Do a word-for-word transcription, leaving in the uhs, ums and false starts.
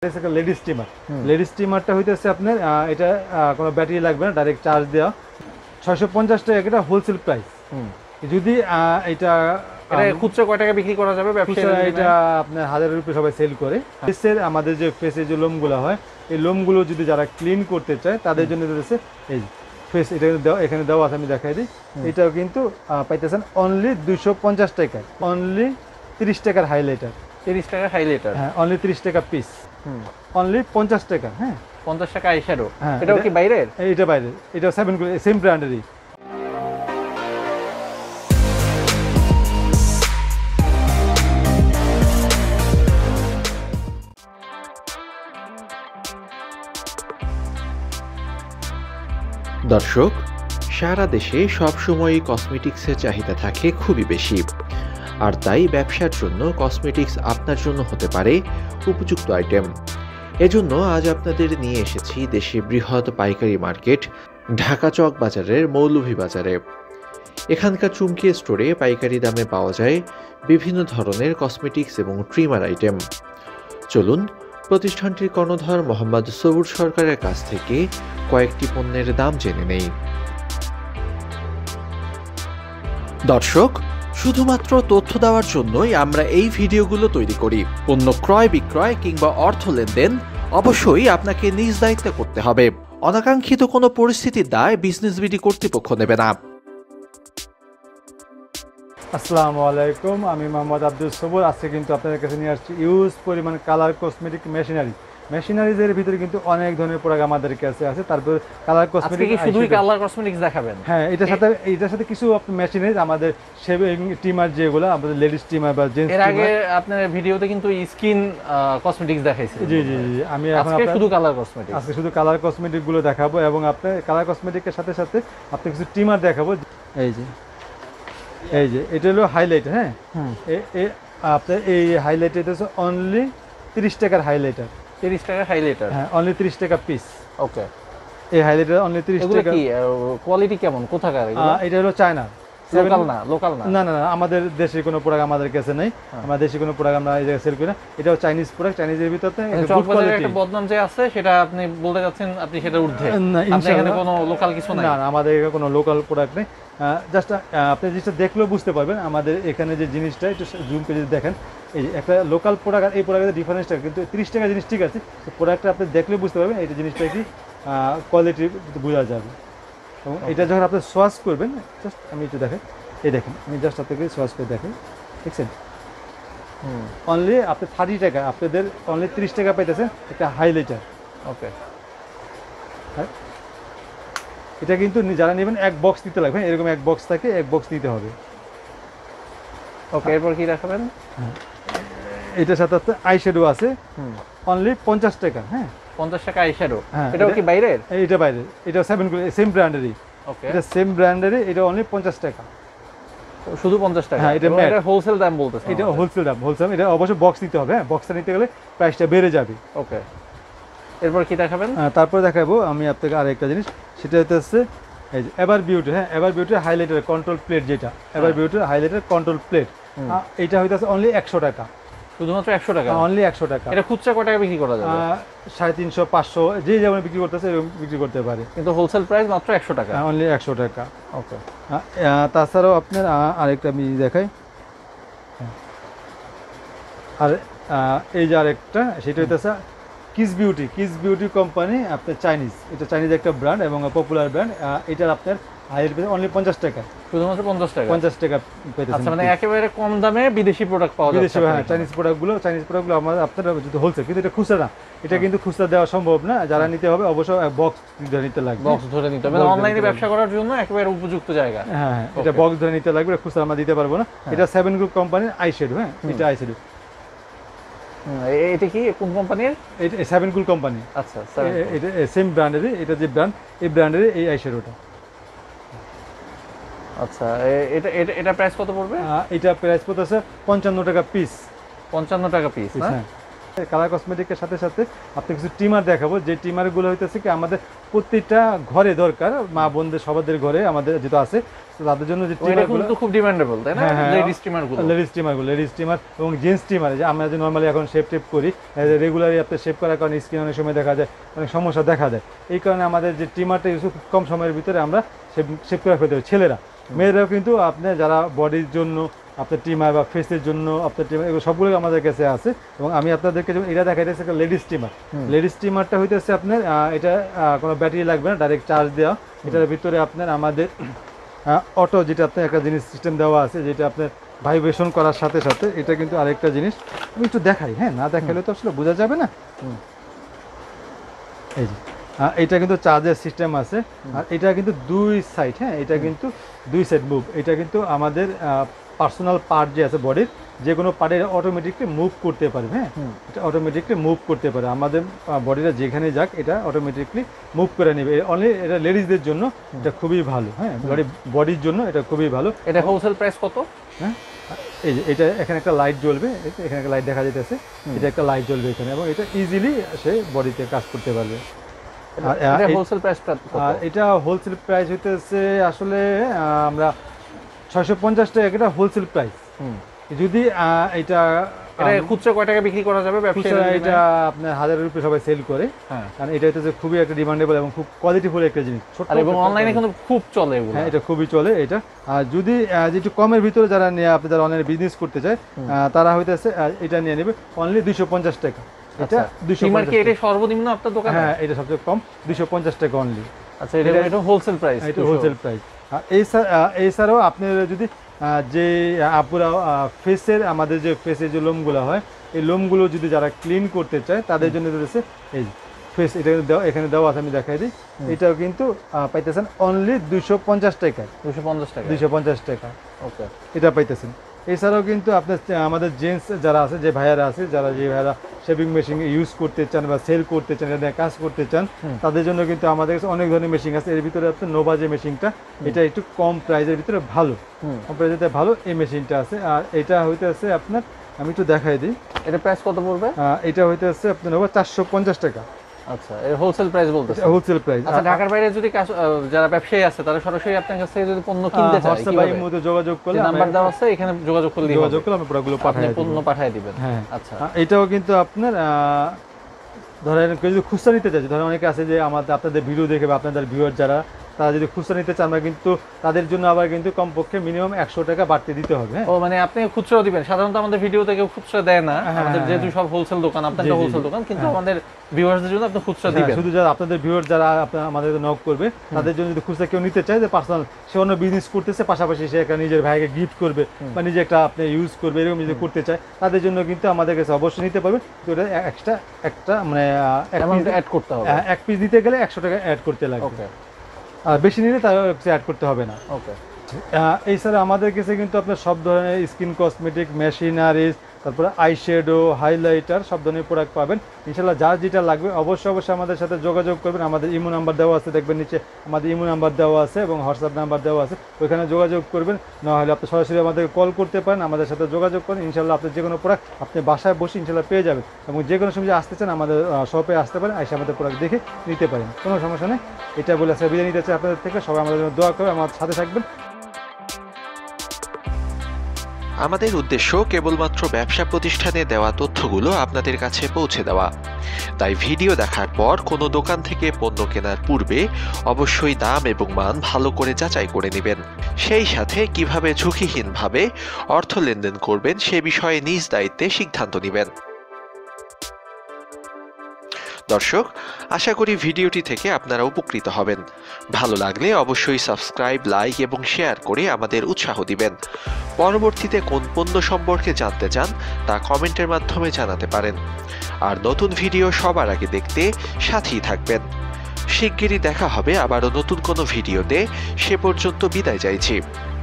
একটা lady steamer. Lady স্টিমারটা হইতেছে আপনার এটা কোনো ব্যাটারি লাগবে না, ডাইরেক্ট চার্জ দেওয়া। ছয়শো পঞ্চাশ টাকা এটা হোলসেল প্রাইস। যদি এটা খুচরা কয় টাকা বিক্রি করা যাবে ব্যবসায়ী? এটা আপনার হাজারের উপরে সবাই সেল করে। ফেসের আমাদের যে ফেসে যে লোমগুলো হয়, এই লোমগুলো যদি যারা ক্লিন করতে চায় তাদের জন্য রয়েছে এই ফেস, এটা দেওয়া এখানে দেওয়া আছে, আমি দেখাই দিই। এটাও কিন্তু পাইতেছেন অনলি দুইশো পঞ্চাশ টাকায়, অনলি তিরিশ টাকার হাইলাইটার। তিরিশ টাকা হাইলাইটার? হ্যাঁ, অনলি তিরিশ টাকা পিস, অনলি পঞ্চাশ টাকা। হ্যাঁ, পঞ্চাশ টাকা আইশ্যাডো। এটাও কি বাইরের? এটা বাইরের, এটা সেভেন সেম ব্র্যান্ডেরই। দর্শক, সারা দেশে সবসময়ই কসমেটিক্সের চাহিদা থাকে খুবই বেশি, আর তাই ব্যবসার জন্য কসমেটিক্স আপনার জন্য হতে পারে উপযুক্ত আইটেম। এজন্য আজ আপনাদের নিয়ে এসেছি দেশে বৃহৎ পাইকারি মার্কেট ঢাকা চক বাজারের মৌলভীবাজারে। এখানকার চুমকি স্টোরে পাইকারি দামে পাওয়া যায় বিভিন্ন ধরনের কসমেটিক্স এবং ট্রিমার আইটেম। চলুন প্রতিষ্ঠানটির কর্ণধার মোহাম্মদ সবুর সরকারের কাছ থেকে কয়েকটি পণ্যের দাম জেনে নেই। দর্শক, শুধুমাত্র তথ্য দেওয়ার জন্যই আমরা এই ভিডিওগুলো তৈরি করি। পণ্য ক্রয় বিক্রয় কিংবা অর্থ লেনদেন অবশ্যই আপনাকে নিজ দায়িত্বে করতে হবে। অনাকাঙ্ক্ষিত কোনো পরিস্থিতির দায় বিজনেস বিডি কর্তৃপক্ষ নেবে না। আসসালামু আলাইকুম, আমি মোহাম্মদ আব্দুল সবুর। আজকে কিন্তু আপনাদের কাছে নিয়ে আসছি ইউজ পরিমাণ কালার কসমেটিক মেশিনারি। মেশিনারিজের ভিতরে কিন্তু অনেক ধরনের প্রোডাক্ট আমাদের কাছে আছে। তারপর কালার কসমেটিক, শুধুই কালার কসমেটিক্স দেখাবেন? হ্যাঁ, এটার সাথে এটার সাথে কিছু মেশিনারিজ আমাদের শেভিং ট্রিমার, যেগুলো আমাদের লেডিস ট্রিমার বা জেন্টস। এর আগে আপনার ভিডিওতে কিন্তু স্কিন কসমেটিক্স দেখাইছেন। জি জি জি, আমি এখন আজকে শুধু কালার কসমেটিক, আজকে শুধু কালার কসমেটিক গুলো দেখাবো, এবং আপনার কালার কসমেটিকের সাথে সাথে আপনি কিছু ট্রিমার দেখাবো। এই যে এই যে এটা হলো হাইলাইটার। হ্যাঁ, আপনার এই হাইলাইটার হচ্ছে অনলি তিরিশ টাকার হাইলাইটার। তিরিশ টাকা হাইলাইটার? হ্যাঁ, অনলি তিরিশ টাকা পিস। ওকে, এই হাইলাইটার অনলি তিরিশ টাকা। কি কোয়ালিটি কেমন, কোথাকার এগুলো? এটা হলো চায়না, লোকাল না? লোকাল না, না না না, আমাদের দেশের কোনো প্রোডাক্ট আমাদের কাছে নেই। আমাদের দেশে কোনো প্রোডাক্ট আমরা এই জায়গায় সেল করি না। এটাও চাইনিজ প্রোডাক্ট। চাইনিজের ভিতরে একটা বদনাম যে আছে সেটা আপনি বলতে যাচ্ছেন, আপনি সেটা ঊর্ধ্বে? এখানে কোনো লোকাল কিছু নাই? না না, আমাদের এখানে কোনো লোকাল প্রোডাক্ট নেই। জাস্ট আপনি জিনিসটা দেখলেও বুঝতে পারবেন আমাদের এখানে যে জিনিসটা একটু জুম করে যদি দেখেন, এই যে একটা লোকাল প্রোডাক্ট আর এই প্রোডাক্টের ডিফারেন্সটা কিন্তু তিরিশ টাকা জিনিস ঠিক আছে, প্রোডাক্টটা আপনি দেখলেও বুঝতে পারবেন এই জিনিসটা কি কোয়ালিটি বোঝা যাবে। এবং এটা যখন আপনি সোয়াস করবেন, জাস্ট আমি একটু দেখেন, এই দেখেন, আমি জাস্ট আপনাকে সোয়াস করে দেখেন, দেখছেন? অনলি আপনি থার্টি টাকা, আপনাদের অনলি তিরিশ টাকা পাইতেছেন একটা হাইলাইটার। ওকে, হ্যাঁ, এটা কিন্তু যারা নেবেন এক বক্স নিতে লাগবে, এরকম এক বক্স থাকে, এক বক্স নিতে হবে। ওকে, এরপর কি দেখাবেন? এটার সাথে আইশ্যাডো আছে, অনলি পঞ্চাশ টাকা। হ্যাঁ, পঞ্চাশ টাকা আইশ্যাডো। এটাও কি বাইরের? এটা বাইরের, এটা সেভেন সেম ব্র্যান্ডেরই। ওকে, এটা সেম ব্র্যান্ডেরই, এটা অনলি পঞ্চাশ টাকা, শুধু পঞ্চাশ টাকা। হ্যাঁ, এটা এটা হোলসেল দাম বলতেছে? এটা হোলসেল দাম, হোলসেল। এটা অবশ্যই বক্স নিতে হবে। হ্যাঁ, বক্সটা নিতে গেলে প্রাইসটা বেড়ে যাবে। ওকে, এরপর কি দেখাবেন? তারপরে দেখাবো আমি আপনাকে আরেকটা জিনিস, সেটা হচ্ছে এই যে এভার বিউটি। হ্যাঁ, এভার বিউটির হাইলাইটার কন্ট্রোল প্লেট, যেটা এভার বিউটির হাইলাইটার কন্ট্রোল প্লেট, এটা হইতেছে অনলি একশো টাকা। শুধুমাত্র একশো টাকা? অনলি একশো টাকা। এটা খুচরা কয় টাকা বিক্রি করা যাবে? সাড়ে তিনশো পাঁচশো যে যেমন বিক্রি করতেছে এরকম বিক্রি করতে পারে, কিন্তু হোলসেল প্রাইস মাত্র একশো টাকা। অনলি একশো টাকা। ওকে, তাছাড়াও আপনার আরেকটা আমি দেখাই, আর এই যে আরেকটা, সেটা হইতেছে Kiss Beauty. Kiss Beauty company, আপনার চাইনিজ, এটা চাইনিজ একটা ব্র্যান্ড এবং পপুলার ব্র্যান্ড। এটার আপনার হাইলাইট পেয়ে অনলি পঞ্চাশ টাকা। শুধুমাত্র পঞ্চাশ টাকা? পঞ্চাশ টাকা পেতেছেন। আচ্ছা, মানে একেবারে কম দামে বিদেশি প্রোডাক্ট পাওয়া যায়? বিদেশি, হ্যাঁ, চাইনিজ প্রোডাক্টগুলো, চাইনিজ প্রোডাক্টগুলো আমাদের আপনারা যদি হোলসেল, কিন্তু এটা খুচরা না। এটা কিন্তু খুচরা দেওয়া সম্ভব না। যারা নিতে হবে অবশ্যই বক্স ধরে নিতে লাগবে। বক্স ধরে নিতে হবে, অনলাইনে ব্যবসা করার জন্য একেবারে উপযুক্ত জায়গা। হ্যাঁ, এটা বক্স ধরে নিতে লাগবে, খুচরা আমরা দিতে পারবো না। এটা সেভেন গ্রুপ কোম্পানির আইশ্যাডো। হ্যাঁ, এটা আইশ্যাডো। এটা কি কোন কোম্পানির? এটা সেভেন কুল কোম্পানি। আচ্ছা, এটা সেম ব্র্যান্ডেরই, এটা যে ব্র্যান্ড, এই ব্র্যান্ডের এই আইশ্যাডোটা। আচ্ছা, এটা এটা এটা প্রাইস কত পড়বে? এটা প্রাইস পড়তেছে পঞ্চান্ন টাকা পিস। পঞ্চান্ন টাকা পিস না? কালার কসমেটিকের সাথে সাথে আপনি কিছু টিমার দেখাবো, যে টিমারগুলো হইতেছে কি আমাদের প্রত্যেকটা ঘরে দরকার, মা বোনদের সবাদের ঘরে আমাদের যেটা আছে তাদের জন্য যে টিমারগুলো খুব ডিমান্ডেবল, তাই না? লেডিস টিমারগুলো, লেডিস টিমারগুলো লেডিস টিমার এবং জেন্টস টিমার, যে আমরা যে নর্মালি এখন শেপ টেপ করি রেগুলারলি আপনি শেপ করার কারণে স্কিন অনেক সময় দেখা যায় অনেক সমস্যা দেখা দেয়, এই কারণে আমাদের যে টিমারটা ইউজ খুব কম সময়ের ভিতরে আমরা শেপ শেপ করে ফেলতে হবে। ছেলেরা মেয়েরাও কিন্তু আপনি যারা বডির জন্য আপনার টিমার বা ফেসের জন্য আপনার টিমার এগুলো সবগুলো আমাদের কাছে আছে। এবং আমি আপনাদেরকে যেমন এটা দেখাইতেছি একটা লেডিস টিমার, লেডিস টিমারটা হইতেছে আপনার এটা কোনো ব্যাটারি লাগবে না, ডাইরেক্ট চার্জ দেওয়া। এটার ভিতরে আপনার আমাদের অটো যেটা আপনার একটা জিনিস সিস্টেম দেওয়া আছে, যেটা আপনার ভাইব্রেশন করার সাথে সাথে এটা কিন্তু আরেকটা জিনিস আমি একটু দেখাই, হ্যাঁ না দেখালে তো আসলে বোঝা যাবে না। এই যে এটা কিন্তু চার্জের সিস্টেম আছে, আর এটা কিন্তু দুই সাইড, হ্যাঁ এটা কিন্তু দুই সাইড মুভ, এটা কিন্তু আমাদের পার্সোনাল পার্ট যে আছে বডির যে কোনো পার্টে অটোমেটিকলি মুভ করতে পারবে, হ্যাঁ এটা অটোমেটিকলি মুভ করতে পারে, আমাদের বডিটা যেখানে যাক এটা অটোমেটিকলি মুভ করে নেবে। অনলি এটা লেডিসদের জন্য এটা খুবই ভালো, হ্যাঁ বডির জন্য এটা খুবই ভালো। এটা হোলসেল প্রাইস কত? হ্যাঁ এই যে এটা এখানে একটা লাইট জ্বলবে, এখানে একটা লাইট দেখা যাইতেছে, এটা একটা লাইট জ্বলবে এখানে, এবং এটা ইজিলি সে বডিতে কাজ করতে পারবে। আর হোলসেল প্রাইসটা আর এটা হোলসেল প্রাইস হইতেছে আসলে আমরা ছয়শো পঞ্চাশ টাকা, এটা হোলসেল প্রাইস। যদি এটা খুচরা কয় টাকা বিক্রি করা যাবে ব্যবসায়ীরা? এটা আপনার হাজারের উপরে সবাই সেল করে, কারণ এটা হচ্ছে খুবই একটা ডিমান্ডেবল এবং খুব কোয়ালিটিফুল একটা জিনিস, ছোট এবং অনলাইনে কিন্তু খুব চলে এগুলো। হ্যাঁ এটা খুবই চলে এটা। আর যদি একটু কমের ভিতরে যারা নিয়ে আপনি যারা অনলাইনে বিজনেস করতে চায় তারা হইতেছে এটা নিয়ে নেবে অনলি দুইশো পঞ্চাশ টাকা। এটা দুইশো পঞ্চাশ টাকা, এটা সর্বনিম্ন আপনার দোকানে? হ্যাঁ এটা সবচেয়ে কম দুইশো পঞ্চাশ টাকা অনলি। আচ্ছা এটা এটা হোলসেল প্রাইস, এটা হোলসেল প্রাইস। আর এছাড়াও আপনি যদি যে আপুরা ফেসের আমাদের যে ফেসের যে লোমগুলো হয় এই লোমগুলো যদি যারা ক্লিন করতে চায় তাদের জন্য রয়েছে এই ফেস, এটা দেওয়া এখানে দেওয়া আছে, আমি দেখাই দিই। এটাও কিন্তু পাইতেছেন অনলি দুইশো পঞ্চাশ টাকায়, দুইশো পঞ্চাশ টাকা দুইশো পঞ্চাশ টাকা ওকে এটা পাইতেছেন। এছাড়াও কিন্তু আপনার আমাদের জেন্টস যারা আছে, যে ভাইয়ারা আছে, যারা যে ভাইয়ারা শেভিং মেশিন ইউজ করতে চান বা সেল করতে চান, কাজ করতে চান, তাদের জন্য কিন্তু আমাদের কাছে অনেক ধরনের মেশিন আছে। এর ভিতরে আপনার নোভা যে মেশিনটা এটা একটু কম প্রাইসের ভিতরে ভালো, কম প্রাইসে ভালো এই মেশিনটা আছে। আর এটা হইতে আছে আপনার, আমি একটু দেখাই দিই এটা প্রাইস কত পড়বে। এটা হইতে আছে আপনার নোভা চারশো পঞ্চাশ টাকা। আচ্ছা এর হোলসেল প্রাইস বলতেছে? Wholesale price. আচ্ছা ঢাকার বাইরে যদি যারা ব্যবসায়ী আছে তারা সরাসরি আপনার কাছ থেকে যদি পণ্য কিনতে চায় কিভাবে? এই মধ্যে যোগাযোগ করলে নাম্বার দেওয়া আছে, এখানে যোগাযোগ করলে যোগাযোগ করলে আমি প্রোডাক্টগুলো পাঠিয়ে দেব, পণ্য পাঠিয়ে দিবেন। হ্যাঁ আচ্ছা এটাও কিন্তু আপনার ধরেন কেউ যদি খুচরা নিতে চায়, ধরেন অনেকে আছে যে আমাদের আপনাদের ভিডিও দেখে বা আপনাদের ভিউয়ার যারা তারা যদি খুচরা নিতে চান, আমরা কিন্তু তাদের জন্য আবার কিন্তু কমপক্ষে মিনিমাম একশো টাকা বাড়তি দিতে হবে। ও মানে আপনি খুচরা দিবেন? সাধারণত আমাদের ভিডিওতে কেউ খুচরা দেয় না, আমাদের যেহেতু সব হোলসেল দোকান, আপনাদের হোলসেল দোকান, কিন্তু আমাদের ভিউয়ারদের জন্য আপনি খুচরা দিবেন। শুধু যারা আপনাদের ভিউয়ার যারা আমাদের নক করবে তাদের জন্য যদি খুচরা কেউ নিতে চায়, যে পার্সোনাল সে অন্য বিজনেস করতেছে, পাশাপাশি সে একটা নিজের ভাইকে গিফট করবে বা নিজে একটা আপনি ইউজ করবে, এরকম যদি করতে চায় তাদের জন্য কিন্তু আমাদের কাছে অবশ্যই নিতে পারবে। তো এটা এক্সট্রা একটা মানে অ্যাড করতে হবে, এক পিস দিতে গেলে একশো টাকা অ্যাড করতে লাগবে, আর বেশি নিলে তার অ্যাড করতে হবে না। ওকে এছাড়া আমাদের কাছে কিন্তু আপনার সব ধরনের স্কিন কসমেটিক, মেশিনারিজ, তারপরে আইশ্যাডো, হাইলাইটার সব ধরনের প্রোডাক্ট পাবেন ইনশাল্লাহ। যার যেটা লাগবে অবশ্যই অবশ্যই আমাদের সাথে যোগাযোগ করবেন। আমাদের ইমো নাম্বার দেওয়া আছে, দেখবেন নিচে আমাদের ইমো নাম্বার দেওয়া আছে এবং হোয়াটসঅ্যাপ নাম্বার দেওয়া আছে, ওইখানে যোগাযোগ করবেন। নাহলে আপনি সরাসরি আমাদেরকে কল করতে পারেন, আমাদের সাথে যোগাযোগ করেন। ইনশাল্লাহ আপনি যে কোনো প্রোডাক্ট আপনি বাসায় বসে ইনশাল্লাহ পেয়ে যাবেন, এবং যে কোনো সময় আসতে চান আমাদের শপে আসতে পারেন, এসে আমাদের প্রোডাক্ট দেখে নিতে পারেন, কোনো সমস্যা নেই। এটা বলে আজকে বিদায় নিতে চাই আপনাদের থেকে। সবাই আমাদের জন্য দোয়া করে আমার সাথে থাকবেন। আমাদের উদ্দেশ্য কেবলমাত্র ব্যবসা প্রতিষ্ঠানে দেওয়া তথ্যগুলো আপনাদের কাছে পৌঁছে দেওয়া, তাই ভিডিও দেখার পর কোনো দোকান থেকে পণ্য কেনার পূর্বে অবশ্যই দাম এবং মান ভালো করে যাচাই করে নেবেন। সেই সাথে কিভাবে ঝুঁকিহীনভাবে অর্থ লেনদেন করবেন সে বিষয়ে নিজ দায়িত্বে সিদ্ধান্ত নেবেন। দর্শক, আশা করি ভিডিওটি থেকে আপনারা উপকৃত হবেন। ভালো লাগলে অবশ্যই সাবস্ক্রাইব, লাইক এবং শেয়ার করে আমাদের উৎসাহ দিবেন। পরবর্তীতে কোন পণ্য সম্পর্কে জানতে চান তা কমেন্টের মাধ্যমে জানাতে পারেন। আর নতুন ভিডিও সবার আগে দেখতে সাথেই থাকবেন। শিগগিরই দেখা হবে আবারও নতুন কোনো ভিডিওতে। সে পর্যন্ত বিদায় চাইছি।